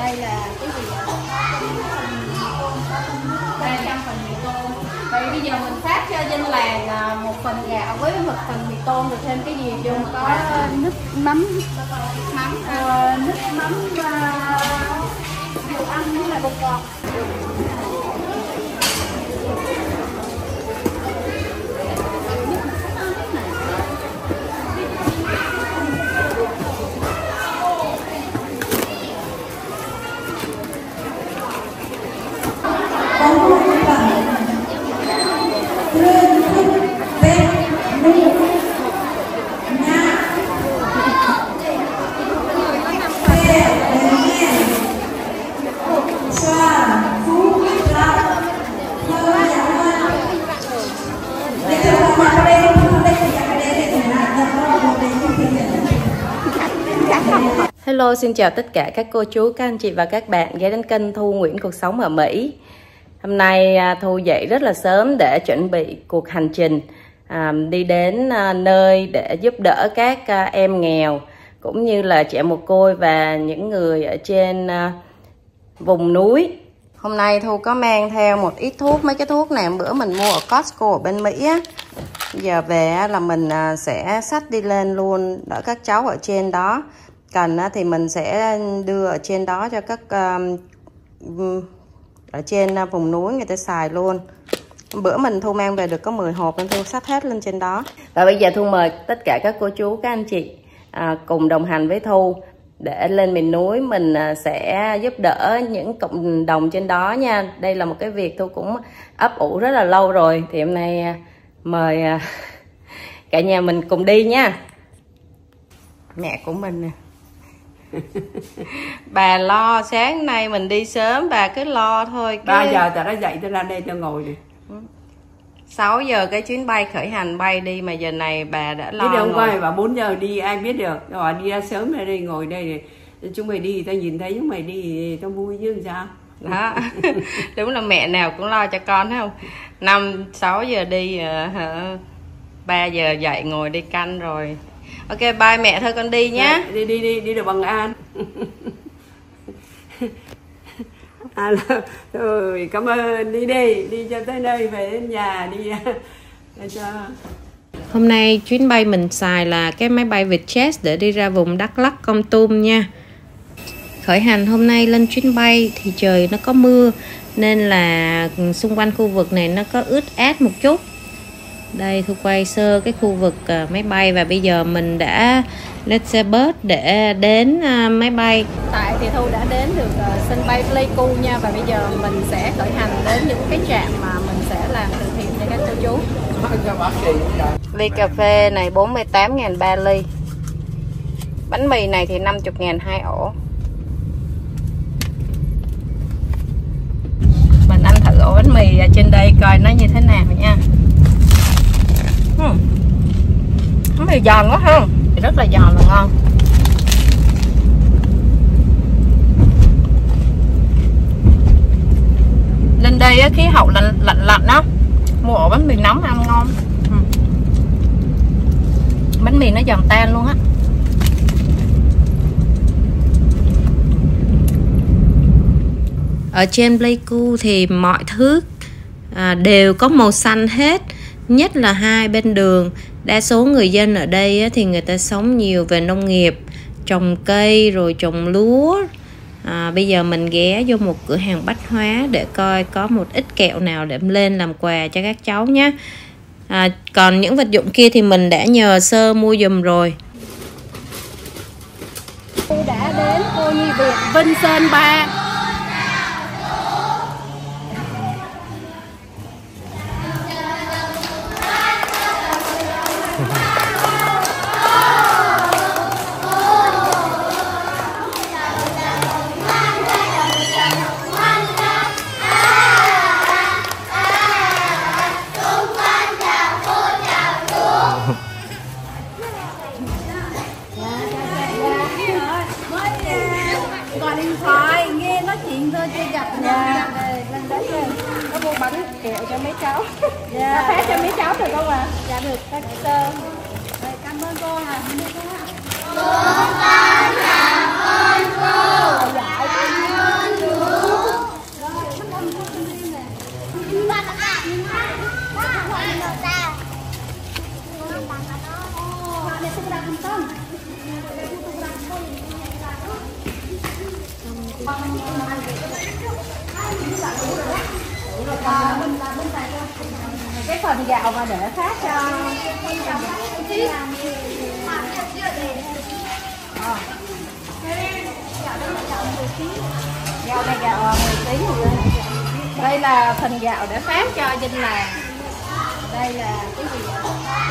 Đây là cái gì ạ? 300 phần mì tôm. Vậy bây giờ mình phát cho dân làng một phần gạo với một phần mì tôm, rồi thêm cái gì vô? Có nước mắm, nước mắm dầu ăn với là bột ngọt. Hello, xin chào tất cả các cô chú, các anh chị và các bạn ghé đến kênh Thu Nguyễn Cuộc Sống ở Mỹ. Hôm nay Thu dậy rất là sớm để chuẩn bị cuộc hành trình đi đến nơi để giúp đỡ các em nghèo cũng như là trẻ mồ côi và những người ở trên vùng núi. Hôm nay Thu có mang theo một ít thuốc, mấy cái thuốc này bữa mình mua ở Costco ở bên Mỹ á. Giờ về là mình sẽ xách đi lên luôn đỡ các cháu ở trên đó. Cần thì mình sẽ đưa ở trên đó cho các ở trên vùng núi người ta xài luôn. Bữa mình Thu mang về được có 10 hộp nên Thu xách hết lên trên đó. Và bây giờ Thu mời tất cả các cô chú, các anh chị cùng đồng hành với Thu để lên miền núi. Mình sẽ giúp đỡ những cộng đồng trên đó nha. Đây là một cái việc Thu cũng ấp ủ rất là lâu rồi. Thì hôm nay mời cả nhà mình cùng đi nha. Mẹ của mình nè. Bà lo, sáng nay mình đi sớm bà cứ lo thôi. 3 giờ ta đã dậy tôi ra đây tôi ngồi đi. 6 giờ cái chuyến bay khởi hành bay đi mà giờ này bà đã lo. Thế hôm qua bảo 4 giờ đi ai biết được. Rồi đi ra sớm ra đây ngồi đây để chúng mày đi tao nhìn thấy chúng mày đi tao vui chứ làm sao. Đó. Đúng là mẹ nào cũng lo cho con thấy không? 5-6 giờ đi 3 giờ dậy ngồi đi canh rồi. Ok, bye mẹ thôi con đi nhé. Đi được bằng an. Rồi cảm ơn, đi cho tới nơi về đến nhà đi cho. Hôm nay chuyến bay mình xài là cái máy bay Vietjet để đi ra vùng Đắk Lắk, Kon Tum nha. Khởi hành hôm nay lên chuyến bay thì trời nó có mưa nên là xung quanh khu vực này nó có ướt át một chút. Đây Thu quay sơ cái khu vực máy bay và bây giờ mình đã lên xe bus để đến máy bay. Tại thì Thu đã đến được sân bay Pleiku nha, và bây giờ mình sẽ khởi hành đến những cái trạm mà mình sẽ làm từ thiện cho các cô chú. Ly cà phê này 48.000 3 ly. Bánh mì này thì 50.000 2 ổ. Mình ăn thử ổ bánh mì trên đây coi nó như thế nào nha. Bánh mì giòn quá không? Rất là giòn và ngon. Lên đây á, khí hậu lạnh đó, mua ổ bánh mì nóng ăn ngon. Bánh mì nó giòn tan luôn á. Ở trên Pleiku thì mọi thứ đều có màu xanh hết, nhất là hai bên đường. Đa số người dân ở đây thì người ta sống nhiều về nông nghiệp, trồng cây rồi trồng lúa. Bây giờ mình ghé vô một cửa hàng bách hóa để coi có một ít kẹo nào để lên làm quà cho các cháu nhé. Còn những vật dụng kia thì mình đã nhờ sơ mua giùm rồi. Tôi đã đến cô nhi viện Vinh Sơn 3. Gọi điện thoại nghe nói chuyện thôi chưa gặp nhà. Lên đấy rồi có mua bánh kẹo cho mấy cháu. Dạ. Phát cho mấy cháu được không ạ? Dạ được các sơ. Cảm ơn cô ạ. Con cảm ơn cô. Dạ. Cái phần gạo mà để phát cho gạo này gạo 10 kg rồi. Đây là phần gạo để phát cho dân làng. Đây là cái gì ạ?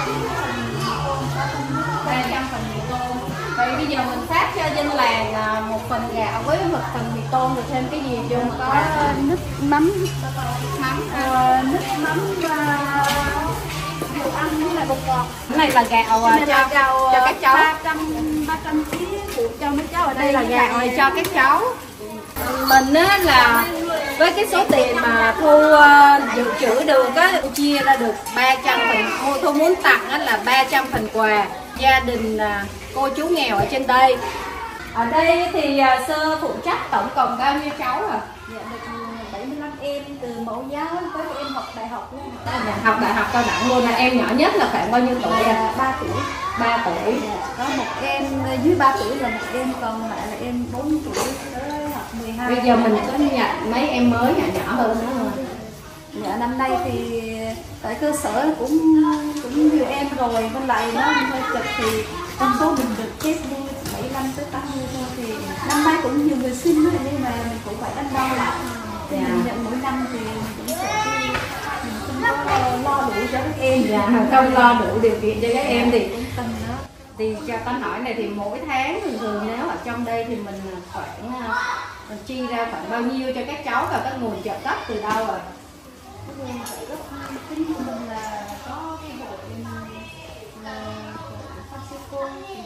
300 phần mì tôm. Vậy bây giờ mình phát cho dân làng một phần gạo với một phần mì tôm, rồi thêm cái gì vô? Có nước mắm, nước mắm và dầu ăn với lại bột ngọt. Cái này là gạo cho các cháu. 300 kg phụ cho mấy cháu ở đây. Là gạo cho các cháu. Mình á là với cái số tiền mà Thu dự trữ được á, chia ra được 300 phần. Thu muốn tặng á là 300 phần quà gia đình cô chú nghèo ở trên đây. Ở đây thì Sơ phụ trách tổng cộng bao nhiêu cháu à? Dạ được 75 em từ mẫu giáo tới em học đại học luôn. Học đại học cao đẳng luôn. Là em nhỏ nhất là khoảng bao nhiêu tuổi? 3 tuổi. 3 tuổi. Dạ. Có một em dưới 3 tuổi là một em, còn lại là em 4 tuổi tới học 12. Bây giờ mình có nhận mấy em mới nhỏ hơn nữa rồi. Dạ, năm nay thì tại cơ sở cũng nhiều em rồi, với lại nó hơi chật thì con số mình được chết đi 75 tới 80 thôi, thì năm nay cũng nhiều người xin nữa nên là mình cũng phải đắn đo lại. Thì mình nhận mỗi năm thì mình cũng sẽ mình không có lo đủ cho các em. Dạ, không lo đủ điều kiện cho các em thì cũng cần đó. Thì cho con hỏi này thì mỗi tháng thường nếu ở trong đây thì mình khoảng mình chi ra khoảng bao nhiêu cho các cháu và các nguồn trợ cấp từ đâu rồi? Cái nguồn trợ cấp chính của mình là có cái hội là phát sư cô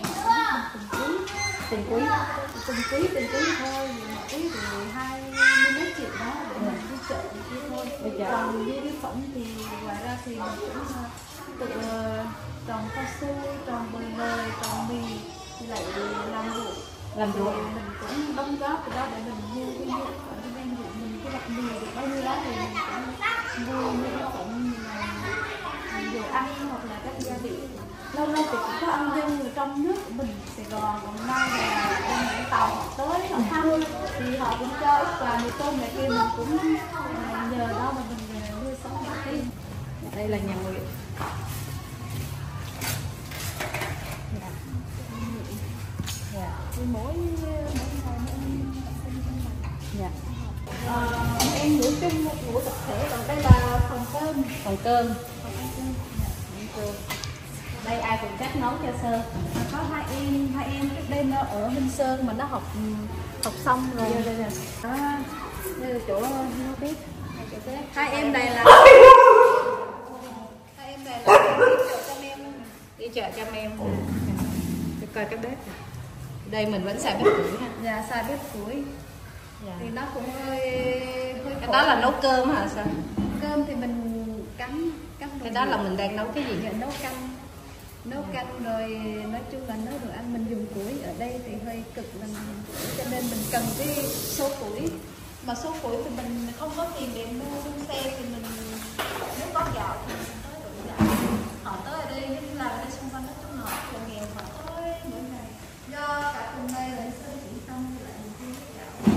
từng quý thôi, một quý thì 20 mấy triệu đó để mình đi chợ kia thôi. Còn như thực phẩm thì ngoài ra thì mình cũng tự trồng cao su, trồng bời lời, trồng mì, lại làm ruộng mình cũng đóng góp từ đó để mình mua cái dụng ở bên ruộng mình cái bạc mì được bao nhiêu đó thì mình cũng mua những thực phẩm đồ ăn hoặc là các gia vị. Lâu lâu thì cũng có ăn dân ở trong nước của mình, Sài Gòn, Đồng Nai là bên tàu họ tới họ thăm thì họ cũng cho ít quà mì tôm này kia, mình cũng nhờ đó mà mình nuôi sống bản thân. Đây là nhà nguyện. Mỗi dạ. Em ngủ chung một ngủ tập thể, còn đây là phần cơm. Đây ai cũng trách nấu cho Sơ. Có hai em trước đây nó ở Minh Sơn mà nó học xong rồi. Đây là chỗ nấu bếp. Hai em này là đi chợ cho em. Để coi cái bếp. Đây mình vẫn xài bếp củi ha. Dạ, xài bếp củi. Dạ. Thì nó cũng hơi cái đó là nấu cơm hả sao? Cơm thì mình cắm cái đó là mình đang nấu cái gì? Dạ, nấu canh rồi nói chung là nấu đồ ăn mình dùng củi. Ở đây thì hơi cực mình cho nên mình cần cái số củi. Mà số củi thì mình không có tiền để mua trong xe thì mình nếu có gạo thì mình tới đụng gạo. Họ tới ở đây những làm ở đây xung quanh nói chung là họ nghèo, họ tới mỗi ngày. Do cả tuần nay là sơ chỉ xong lại mình chưa biết gạo.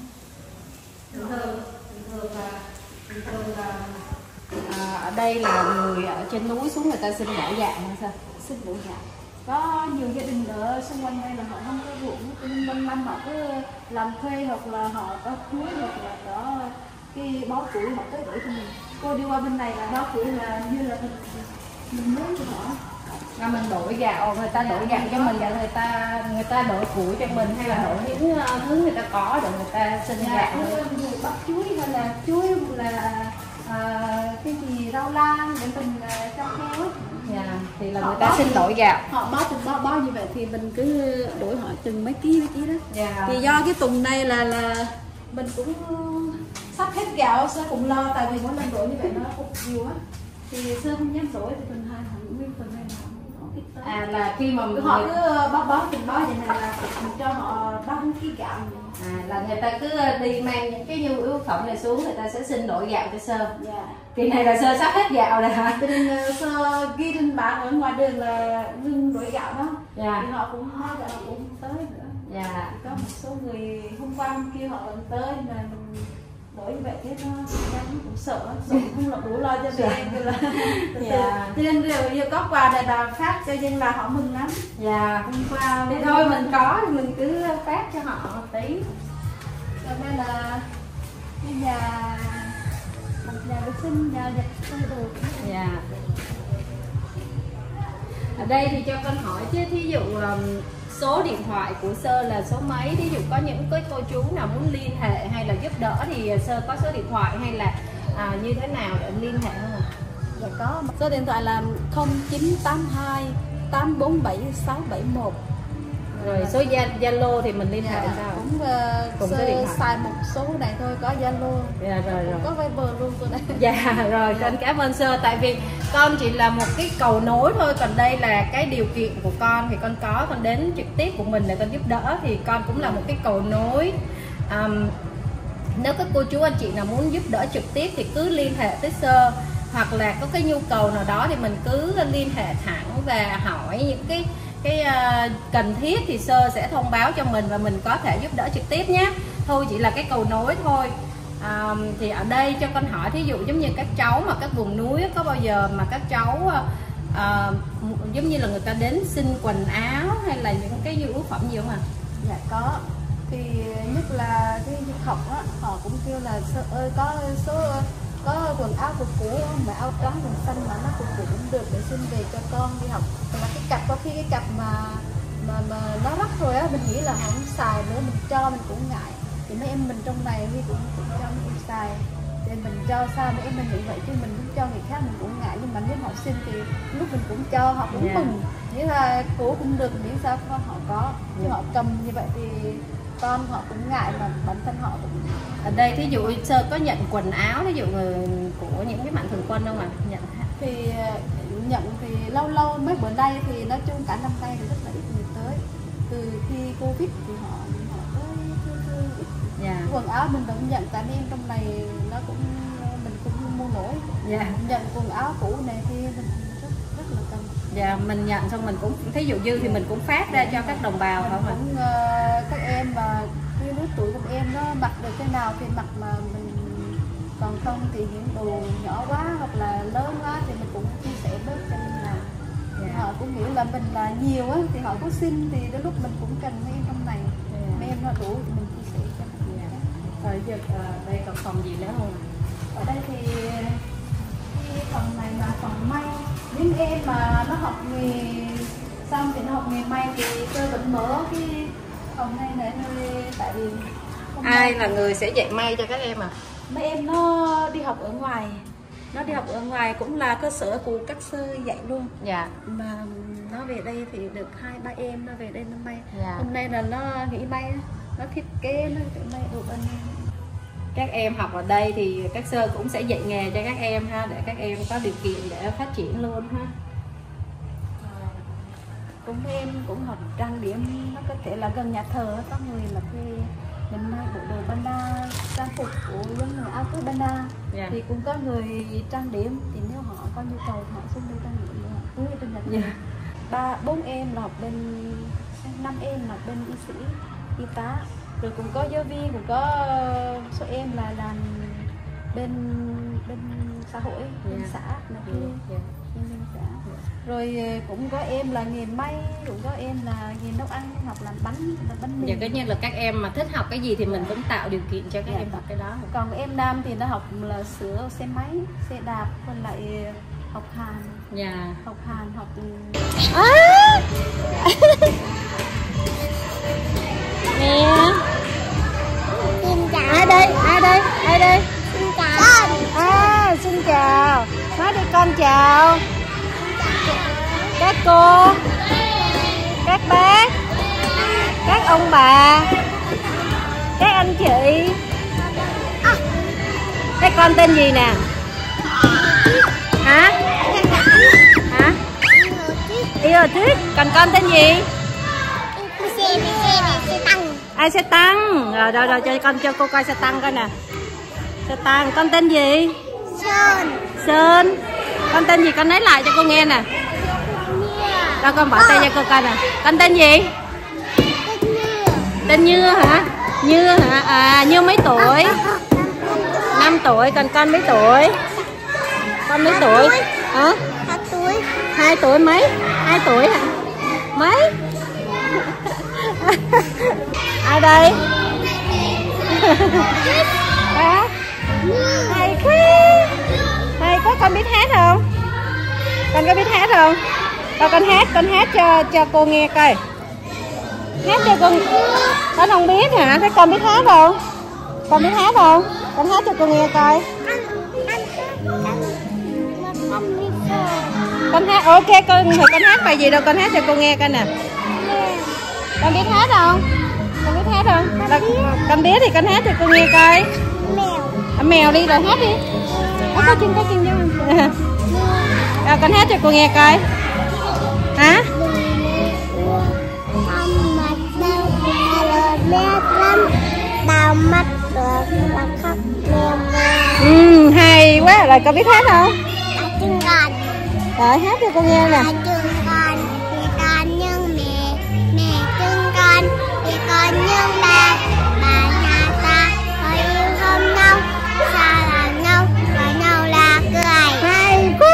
Thường là ở đây là người ở trên núi xuống người ta xin đổi gạo hay sao? Xin đổi gạo. Có nhiều gia đình ở xung quanh đây là họ không có ruộng, nên năm họ cứ làm thuê hoặc là họ có chuối hoặc là có cái bó củi họ tới đổi cho mình. Cô đi qua bên này là bó củi là như là mình muốn cho họ. Mình đổi gạo, người ta đổi gạo cho mình và người ta đổi củi cho mình hay là đổi những thứ người ta có để người ta xin gạo. Bắp chuối hay là chuối là cái gì rau lan để mình cho heo ấy. Dạ, thì là người ta xin đổi gạo. Họ bó từng bó như vậy thì mình cứ đổi họ từng mấy ký đó. Dạ. Thì do cái tuần này là mình cũng sắp hết gạo, Sơ cũng lo tại vì mỗi lần đổi như vậy nó cũng nhiều á. Thì Sơ không dám đổi thì phần hai hẳn nguyên phần này là khi mà họ cứ bó từng bó vậy này là mình cho họ 30 kg gạo. Là người ta cứ đi mang những cái nhu yếu phẩm này xuống, người ta sẽ xin đổi gạo cho Sơ. Dạ. Kỳ này là Sơ sắp hết gạo rồi hả? Cho nên Sơ ghi trên bảng ở ngoài đường là ngưng đổi gạo đó. Dạ. Thì họ cũng nói là họ cũng tới nữa. Dạ. Có một số người hôm qua hôm kia họ vẫn tới mà mình bởi như vậy thế nó cũng sợ không đủ lo cho tụi em là dạ. Cho nên giờ có quà để bà phát cho dân là họ mừng lắm. Dạ. Hôm qua thì thôi mình có thì mình cứ phát cho họ một tí. Cho nên là cái nhà vệ sinh, nhà giặt không được. Dạ. Ở đây thì cho con hỏi chứ thí dụ số điện thoại của Sơ là số mấy, thí dụ có những cái cô chú nào muốn liên hệ hay là giúp đỡ thì Sơ có số điện thoại hay là như thế nào để liên hệ không ạ? Dạ có, số điện thoại là 0982 847 671. Rồi số Zalo thì mình liên hệ sao? Cũng xài một số này thôi, có Zalo. Dạ rồi. Có Viber luôn tôi đây. Dạ rồi, con cảm ơn Sơ. Tại vì con chỉ là một cái cầu nối thôi, còn đây là cái điều kiện của con thì con có, con đến trực tiếp của mình để con giúp đỡ thì con cũng là một cái cầu nối. Nếu các cô chú anh chị nào muốn giúp đỡ trực tiếp thì cứ liên hệ tới Sơ, hoặc là có cái nhu cầu nào đó thì mình cứ liên hệ thẳng và hỏi những cái cần thiết thì Sơ sẽ thông báo cho mình và mình có thể giúp đỡ trực tiếp nhé. Thôi chỉ là cái cầu nối thôi. Thì ở đây cho con hỏi, thí dụ giống như các cháu mà các vùng núi có bao giờ mà các cháu giống như là người ta đến xin quần áo hay là những cái nhu yếu phẩm gì không ạ? Dạ có. Thì nhất là cái việc học á, họ cũng kêu là ơi có có quần áo cũ mà áo trắng quần xanh mà nó cũ cũng được để xin về cho con đi học. Còn là cái cặp, có khi cái cặp mà nó rách rồi á, mình nghĩ là họ không xài nữa, mình cho mình cũng ngại. Thì mấy em mình trong này thì cũng cho mấy em xài, thì mình cho sao mấy em mình nghĩ vậy chứ mình cũng cho người khác mình cũng ngại. Nhưng mà nếu họ xin thì lúc mình cũng cho họ cũng mừng, nghĩa là cũ cũng được miễn sao họ có, chứ họ cầm như vậy thì con họ cũng ngại mà bản thân họ cũng. Ở đây thí dụ Sơ có nhận quần áo ví dụ của những cái mạnh thường quân không ạ? Thì nhận thì lâu mấy bữa nay thì nói chung cả năm nay thì rất là ít người tới. Từ khi Covid thì họ tới ít. Dạ. Quần áo mình vẫn nhận, tại em trong này nó cũng mình cũng mua nổi. Dạ. Nhận quần áo cũ này thì mình rất là cần. Dạ, mình nhận xong mình cũng thí dụ dư thì mình cũng phát ra cho các đồng bào không ạ? Cũng các em mà cái lứa tuổi của em nó mặc được cái nào thì mặc, mà mình còn không thì những đồ nhỏ quá hoặc là lớn quá thì mình cũng chia sẻ bớt cho nên là họ cũng nghĩ là mình là nhiều á, thì họ có xin thì đến lúc mình cũng cần mấy em trong này, mấy em nó đủ thì mình chia sẻ cho mình. Rồi giờ đây còn phòng gì nữa không? Ở đây thì cái phòng này là phòng may. Những em mà nó học nghề xong thì nó học nghề may thì tôi vẫn mở cái phòng này để thôi, tại vì ai là người sẽ dạy may cho các em à? Mấy em nó đi học ở ngoài, cũng là cơ sở của các Sơ dạy luôn. Dạ. Mà nó về đây thì được 2-3 em nó về đây nó may. Dạ. Hôm nay là nó nghĩ may, nó thiết kế, nó tự may đồ bên em. Các em học ở đây thì các Sơ cũng sẽ dạy nghề cho các em ha, để các em có điều kiện để phát triển luôn ha. Cũng em cũng học trang điểm, nó có thể là gần nhà thờ có người là thuê mình may bộ đồ banda, trang phục của những người áo cưới banda. Yeah. Thì cũng có người trang điểm, thì nếu họ có nhu cầu họ xuống đây trang điểm để họ cưới trên nhà thờ. 3-4 em là học bên, 5 em là bên y sĩ, y tá, rồi cũng có giáo viên, cũng có số em là làm bên xã hội, bên xã là bên xã. Rồi cũng có em là nghề may, cũng có em là nghề nấu ăn, học làm bánh mì. Dạ, tất nhiên là các em mà thích học cái gì thì mình cũng tạo điều kiện cho các em học cái đó. Còn em nam thì nó học là sửa xe máy, xe đạp, còn lại học hàn. Dạ. Học hàn, học Nè. Ai đây? Xin chào. Xin chào. Nói đi con chào. Các cô, các bác, các ông bà, các anh chị. Thế con tên gì nè? Hả? Yêu thích. Còn con tên gì? Ai xe tăng. Rồi cho con, cho cô coi xe tăng coi nè. Xe tăng. Con tên gì? Sơn. Con tên gì con nói lại cho cô nghe nè. Cho con bỏ tay cho cô coi nè. Con tên gì? Tên Như hả? Như hả? À, Như mấy tuổi? 5 tuổi. Còn con mấy tuổi? Con mấy tuổi? Hả? 2 tuổi. 2 tuổi mấy? 2 tuổi hả? Mấy? Ai đây? Hả? Hay quá. Hay quá, con biết hát không? Con có biết hát không? Đâu con hát cho cô nghe coi. Hát cho con không biết hả? Thế con biết hát không? Con biết hát không? Con hát cho cô nghe coi. Con hát, ok con hát bài gì đâu, con hát cho cô nghe coi nè. Con biết hát không? Con biết hát không? Con biết thì con hát cho cô nghe coi. Mèo đi rồi hát đi. Có chân vô. Con hát cho cô nghe coi. Hả? Đau mắt được là khóc Hay quá. Rồi con biết hát không? chân con. Rồi hát cho cô nghe nè. Chân con thì con như mẹ chân con thì con như bà nhà ta có yêu không nhau, xa là nhau, và nhau là cười. Hay quá.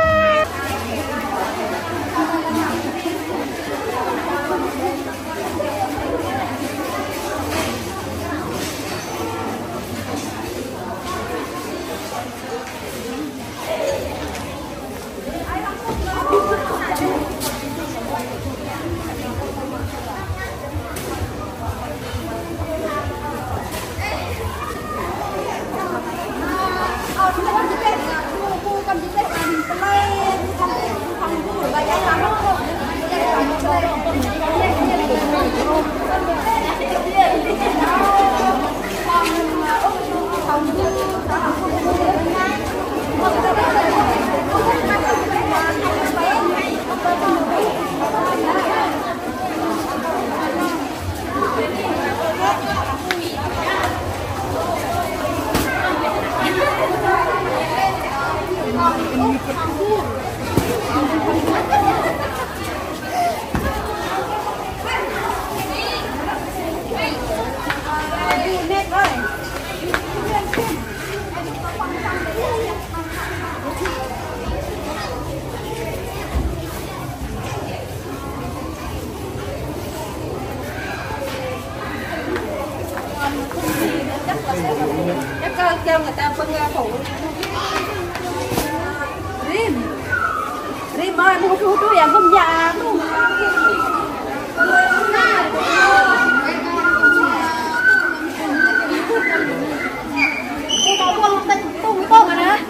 Chắc kêu người ta phân ra phụ. Rim ơi, mua chú em không già luôn. Tung rồi nè.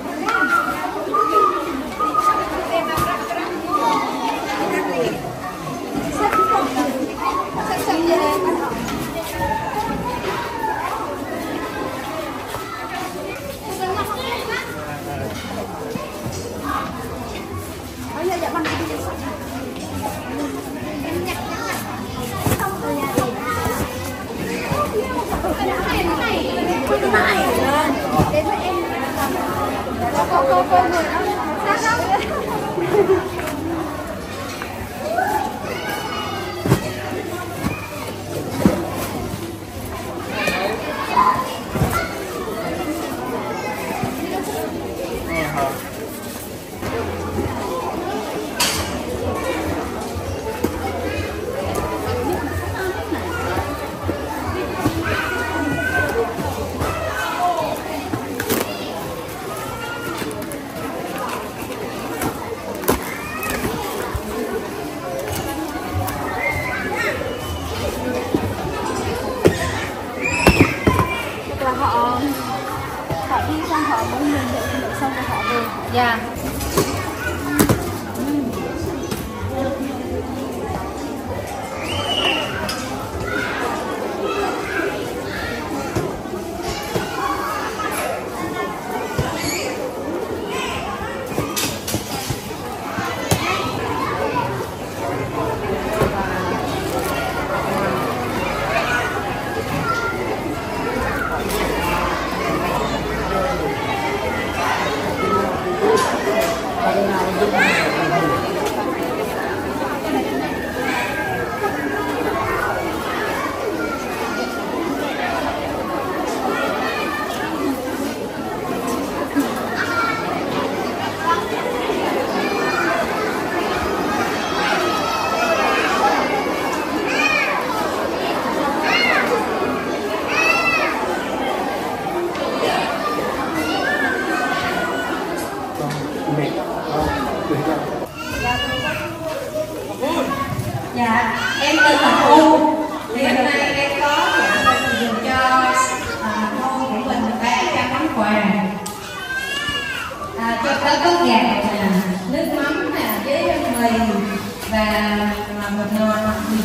Họ đi sang họ mới nhìn được xong rồi họ về. Dạ.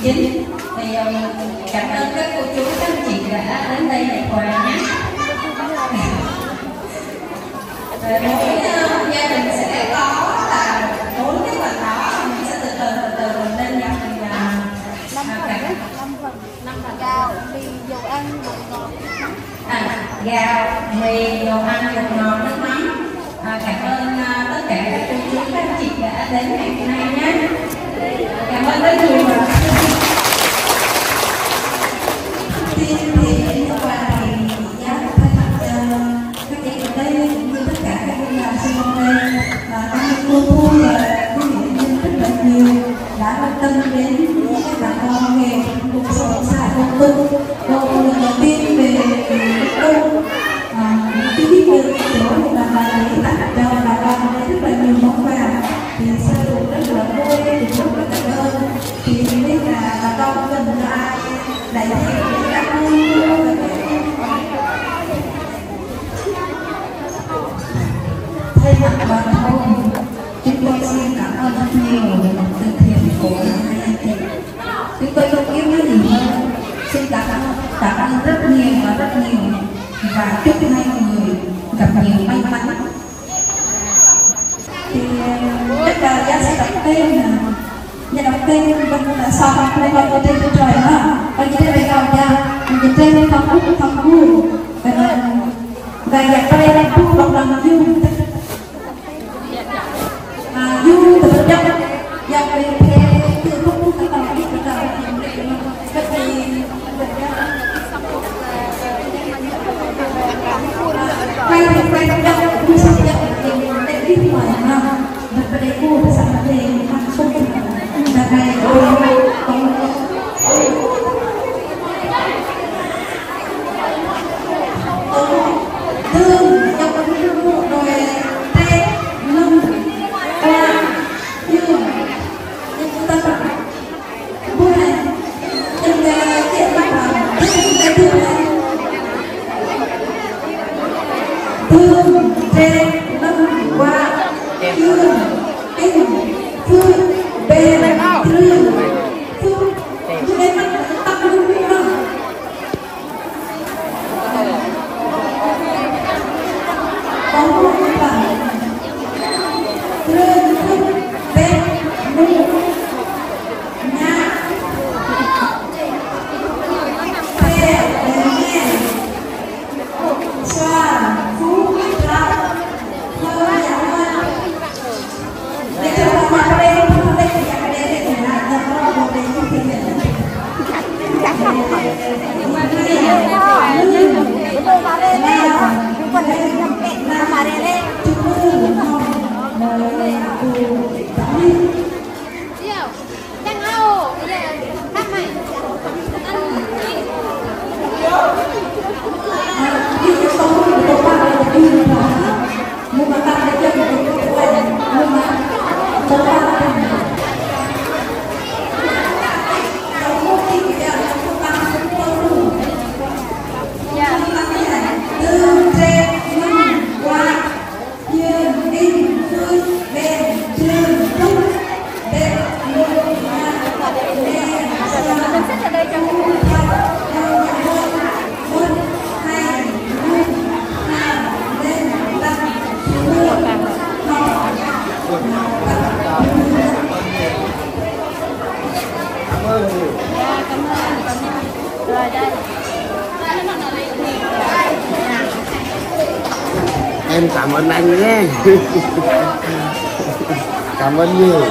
19. Thì cảm ơn các cô chú các anh chị đã đến đây nhận quà nhé. Mỗi gia đình sẽ có là 4 cái phần đó, mình sẽ từ từ mình lên nhập mình 5 phần gạo, mì, dầu ăn, bột ngọt. Gạo, mì, dầu ăn, bột ngọt, nước mắm. Cảm ơn tất cả các cô chú các anh chị đã đến ngày hôm nay nhé. Cảm ơn rất nhiều. Thì hôm qua thì giá thay mặt các chị ở đây cũng như tất cả các bên làm sinh hôm nay cảm ơn cô Thu và quý vị nhân rất là nhiều đã quan tâm đến các bà con nghề cuộc sống xã hội công tư. Cô lần đầu tiên về đâu khi biết được chỗ là bà để tặng cho bà con rất là nhiều món quà thì xã hội rất là vui thì rất là cảm ơn. Thì biết là bà con cần ai đại diện để cảm ơn. Thay mặt bà con, chúng tôi xin cảm ơn rất nhiều về lòng từ thiện của hai anh chị. Chúng tôi không biết nói gì hơn. Xin cảm ơn rất nhiều và chúc hai người gặp nhiều may mắn. Thì chắc là giá sẽ đọc tên là nhà đọc tên vẫn là sao mà đây gọi tên cho trời hả? Còn như thế này gọi ra mình tên không vui và nhạc đây là vui bằng lòng vui vui từ trong nhạc về thế từ không vui các bạn biết được là cái gì quay trong vui sắp nhận thì để đi ngoài mà và để vui sắp về mang không là này thương trong cái vụ rồi tê lưng qua dương nhưng chúng ta phải vui này nhưng chuyện bắt đầu cái thương này thương tê lưng qua dương kinh thương bê thương thương cho nên nó tăng lên nữa. Có một bản thương bê mù nhà bê nghe xoa phú lao thơ nhà hoa để cho nó mặc đây không đây thì nhà đây để là nó một đây không thì chắc không phải tôi vào đây đây còn đây nhầm kẹt mà đây đây đang ao bây giờ các mày em cảm ơn anh nhé. Cảm ơn nhiều.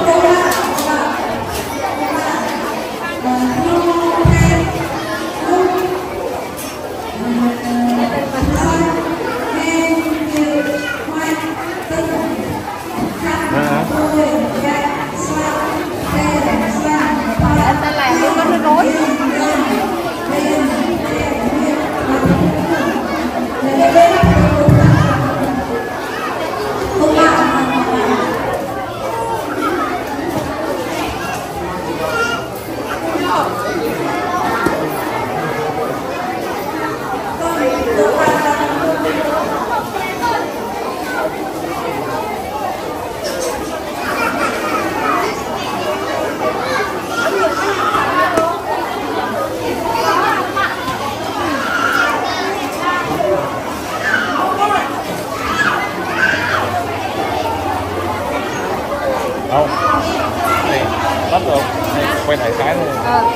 anh ta làm cho nó rối. quay đại khái thôi.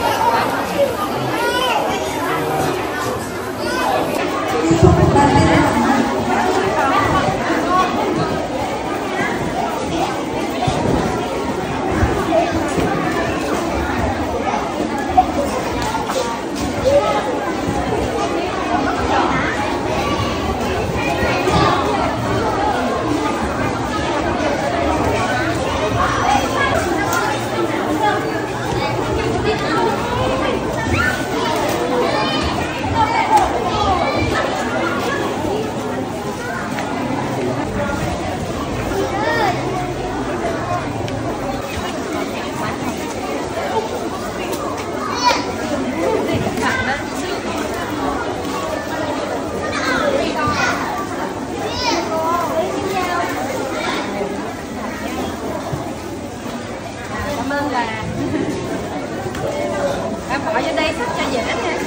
Bỏ vô đây sắp cho dễ nè.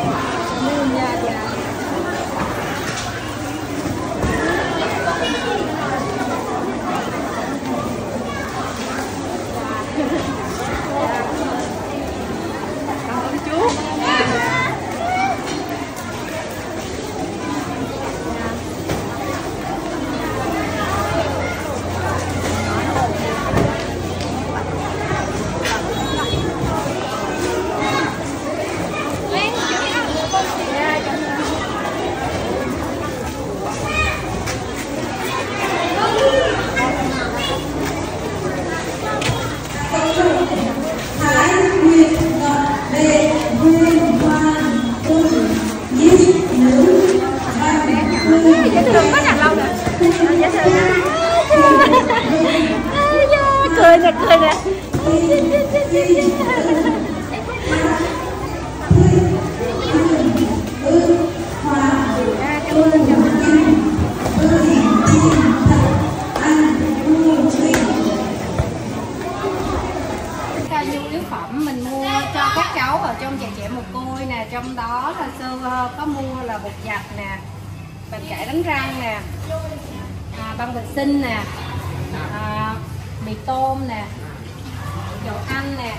Cười nè, cười nè. Nhu yếu phẩm mình mua cho các cháu ở trong nhà trẻ mồ côi nè, trong đó là sơ có mua là bột giặt nè, bàn chải đánh răng nè, băng vệ sinh nè, mì tôm nè, dầu ăn nè,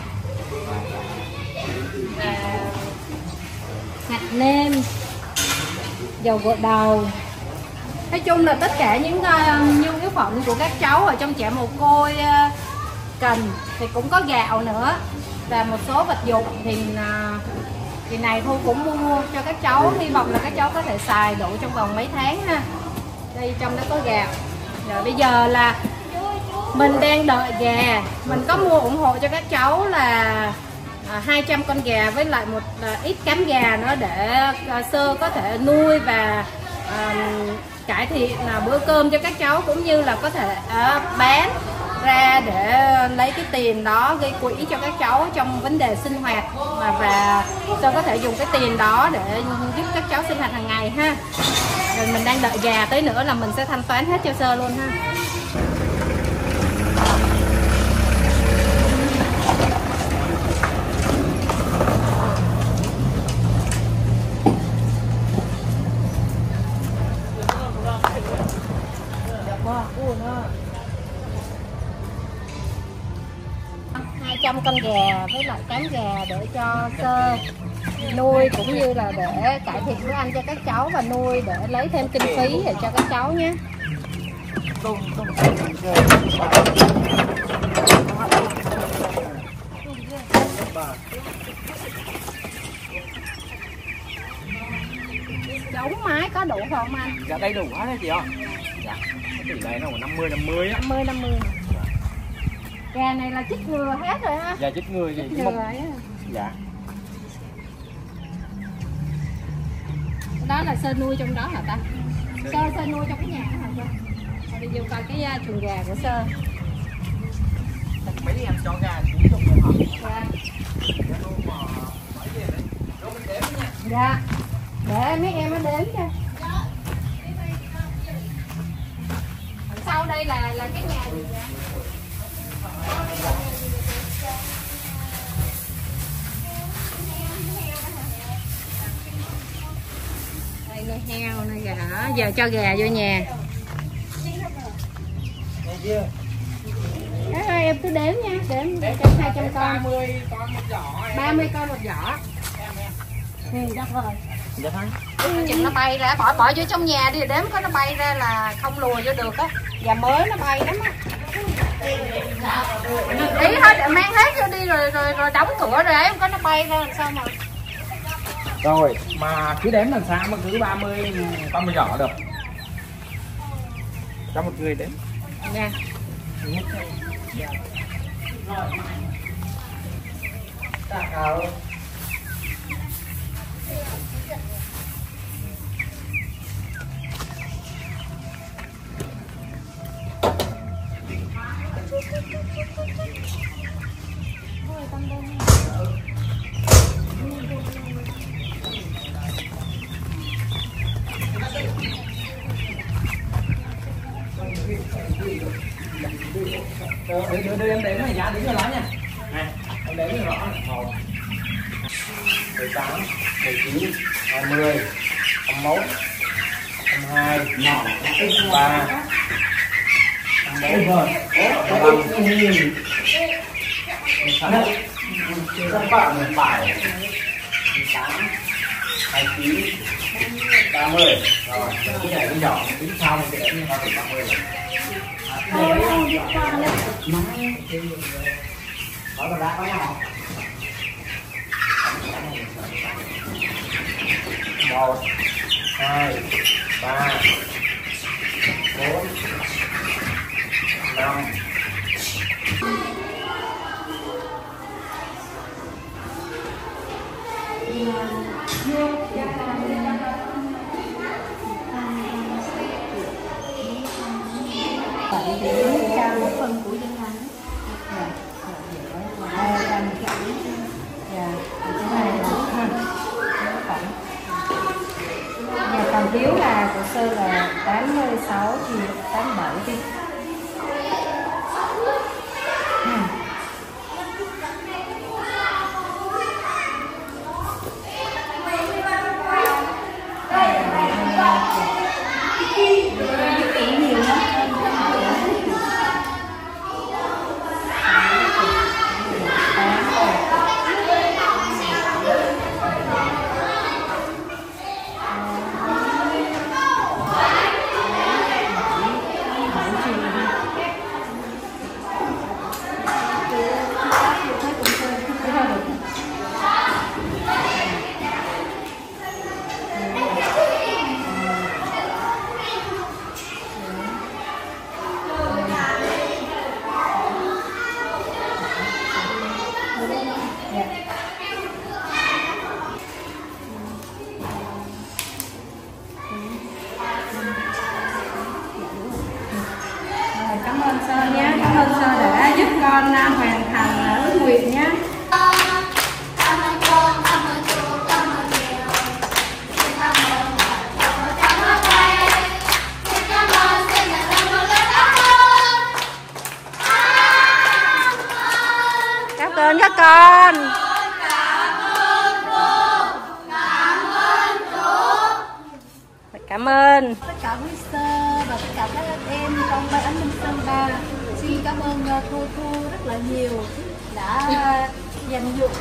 hạt nêm, dầu gội đầu. Nói chung là tất cả những nhu yếu phẩm của các cháu ở trong trẻ mồ côi cần, thì cũng có gạo nữa và một số vật dụng thì này Thu cũng mua cho các cháu, hy vọng là các cháu có thể xài đủ trong vòng mấy tháng ha. Đây trong đó có gạo. Rồi bây giờ là mình đang đợi gà, mình có mua ủng hộ cho các cháu là 200 con gà với lại một ít cám gà nữa để Sơ có thể nuôi và cải thiện bữa cơm cho các cháu, cũng như là có thể bán ra để lấy cái tiền đó gây quỹ cho các cháu trong vấn đề sinh hoạt, và Sơ có thể dùng cái tiền đó để giúp các cháu sinh hoạt hàng ngày ha. Rồi mình đang đợi gà tới nữa là mình sẽ thanh toán hết cho Sơ luôn ha. Đó, 200 con gà với lại cám gà để cho Sơ nuôi, cũng như là để cải thiện bữa ăn cho các cháu và nuôi để lấy thêm kinh phí để cho các cháu nhé. Giống máy có đủ không anh? Dạ đây đủ hết đấy chị ạ. Dạ, tỷ lệ nó 50-50 á. 50-50. Gà này là chích ngừa hết rồi ha? Dạ chích ngừa gì? Chích ngừa ấy. Dạ. Đó là Sơ nuôi trong đó hả ta? Sơ nuôi trong cái nhà hả Sơ? Đi vô coi cái chuồng gà của Sơ. Mấy em cho gà cũng trong nhà họ. Dạ. Để mấy em nó đếm cho. Sau đây là cái nhà gì vậy? Đây nuôi heo, nuôi gà. Giờ cho gà vô nhà. Cái ơi em cứ đếm nha, đếm 200 con. 30 con một giỏ. 30 con một giỏ. Được rồi. Dạ thôi. Chừng nó bay ra, bỏ vô trong nhà đi, đếm có nó bay ra là không lùa vô được á. Và mới nó bay lắm á. Ý hết, mang hết vô đi rồi đóng cửa rồi ấy, không có nó bay ra làm sao mà. Rồi, mà cứ đếm làm sao mà cứ 30 con một giỏ được. Cho một người đếm. Nha. Đưa em đếm này, giá đếm cho nó nha. Này, em đếm cho rõ này. 1, 18, 19, 20, 21, 22, 23, 24, 25, 26, 27, 28, 29, 30. Rồi, cái này cũng nhỏ, tính sau mình sẽ đếm như 30 rồi. Hỏi bà ra có nhau không? 1, 2, 3, 4, 5. Trao một phần của dân ăn. Còn thiếu là của sơ là 86 thì 87 đi. Cảm ơn Sơ nhé, cảm ơn Sơ đã giúp con hoàn thành ước nguyện nhé. Cảm ơn các con. Cảm ơn. Tất cả quý Sơ và tất cả các em trong ban An ninh Sơn Ba xin cảm ơn cô Thu rất là nhiều đã dành dụng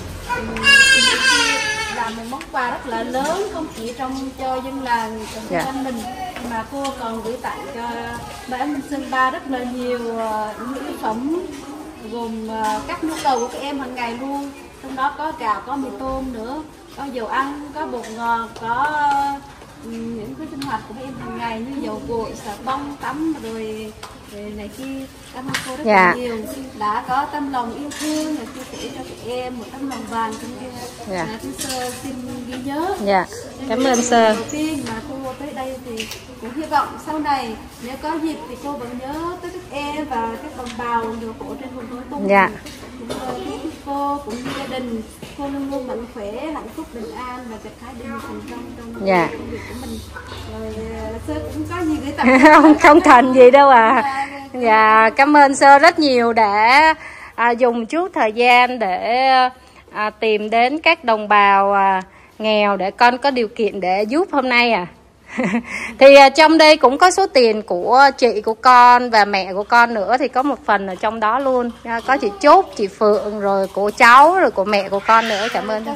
làm một món quà rất là lớn, không chỉ cho dân làng của anh mình mà cô còn gửi tặng cho ban An ninh Sơn Ba rất là nhiều những thực phẩm gồm các nhu cầu của các em hàng ngày luôn, trong đó có gạo, có mì tôm nữa, có dầu ăn, có bột ngọt, có những cái sinh hoạt của em hàng ngày như dầu gội, xà bông, tắm rồi này kia. Cảm ơn cô rất là nhiều đã có tâm lòng yêu thương và chia sẻ cho các em một tấm lòng vàng trong kia. Chú Sơ xin ghi nhớ. Cảm ơn Sơ. Đầu tiên mà cô tới đây thì cũng hy vọng sau này nếu có dịp thì cô vẫn nhớ tới các em và các đồng bào nghèo khổ trên vùng Thối Tung. Cô cũng như gia đình cô luôn luôn mạnh khỏe, hạnh phúc, bình an và gặt hái được nhiều thành công trong công việc của mình. Rồi Sơ cũng có gì gửi tặng không thành gì đâu à. Cảm ơn Sơ rất nhiều đã dùng chút thời gian để tìm đến các đồng bào nghèo để con có điều kiện để giúp hôm nay Thì trong đây cũng có số tiền của chị của con và mẹ của con nữa, thì có một phần ở trong đó luôn. Có chị Trúc, chị Phượng, rồi của cháu, rồi của mẹ của con nữa. Cảm ơn.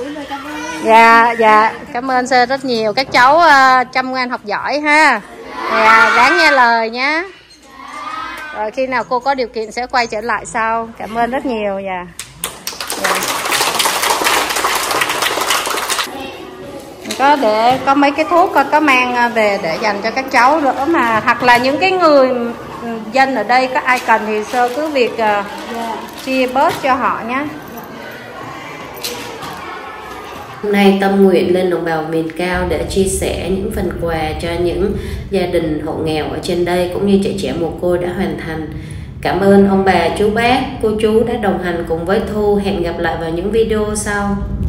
Dạ, cảm ơn Sơ rất nhiều. Các cháu chăm ngoan học giỏi ha. Dạ, ráng nghe lời nhé. Rồi khi nào cô có điều kiện sẽ quay trở lại sau. Cảm ơn rất nhiều. Dạ. Có mấy cái thuốc con có mang về để dành cho các cháu nữa mà, hoặc là những cái người dân ở đây có ai cần thì Sơ cứ việc chia bớt cho họ nhé. Hôm nay tâm nguyện lên đồng bào miền cao để chia sẻ những phần quà cho những gia đình hộ nghèo ở trên đây, cũng như trẻ trẻ mồ côi đã hoàn thành. Cảm ơn ông bà, chú bác, cô chú đã đồng hành cùng với Thu. Hẹn gặp lại vào những video sau.